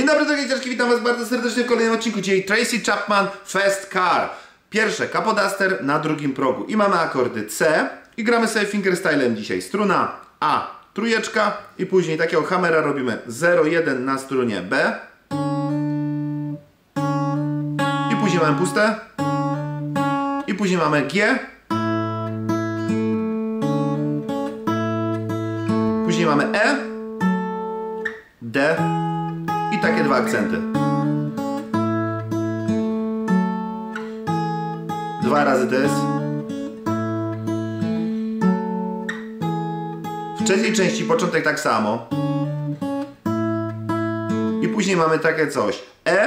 Dzień dobry drogie dzieciaczki, witam was bardzo serdecznie w kolejnym odcinku. Dzisiaj Tracy Chapman Fast Car. Pierwsze capoduster na drugim progu. I mamy akordy C. I gramy sobie fingerstylem dzisiaj. Struna A, trójeczka. I później takiego hammera robimy 0,1 na strunie B. I później mamy puste. I później mamy G. Później mamy E. D. I takie dwa akcenty. 2 razy to jest. W trzeciej części początek tak samo. I później mamy takie coś. E.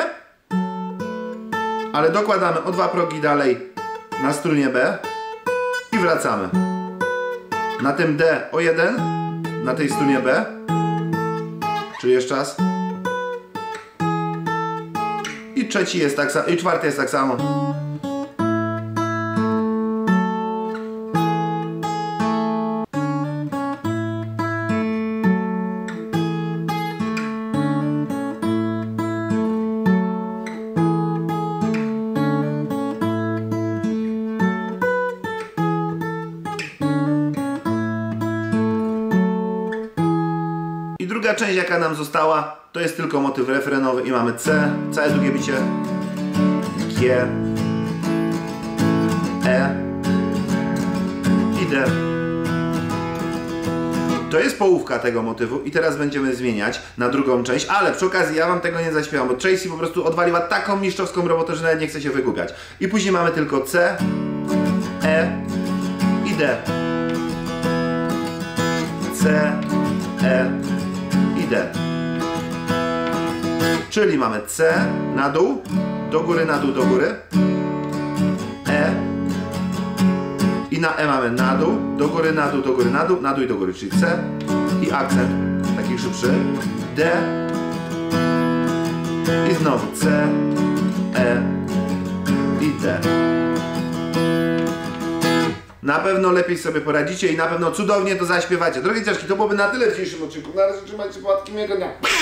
Ale dokładamy o 2 progi dalej na strunie B. I wracamy. Na tym D o 1. Na tej strunie B. Czyli jeszcze raz. I trzeci jest tak samo, i czwarty jest tak samo. I druga część, jaka nam została, to jest tylko motyw refrenowy i mamy C, całe długie bicie, G, E i D. To jest połówka tego motywu i teraz będziemy zmieniać na drugą część, ale przy okazji ja wam tego nie zaśpiewam, bo Tracy po prostu odwaliła taką mistrzowską robotę, że nawet nie chce się wygłupiać. I później mamy tylko C, E i D. C, E i D. Czyli mamy C na dół, do góry, na dół, do góry. E. I na E mamy na dół, do góry, na dół, do góry, na dół i do góry. Czyli C i akcent taki szybszy. D. I znowu C, E i D. Na pewno lepiej sobie poradzicie i na pewno cudownie to zaśpiewacie. Drogie dzieciaczki, to byłoby na tyle w dzisiejszym odcinku. Na razie trzymajcie płatki, miłego dnia.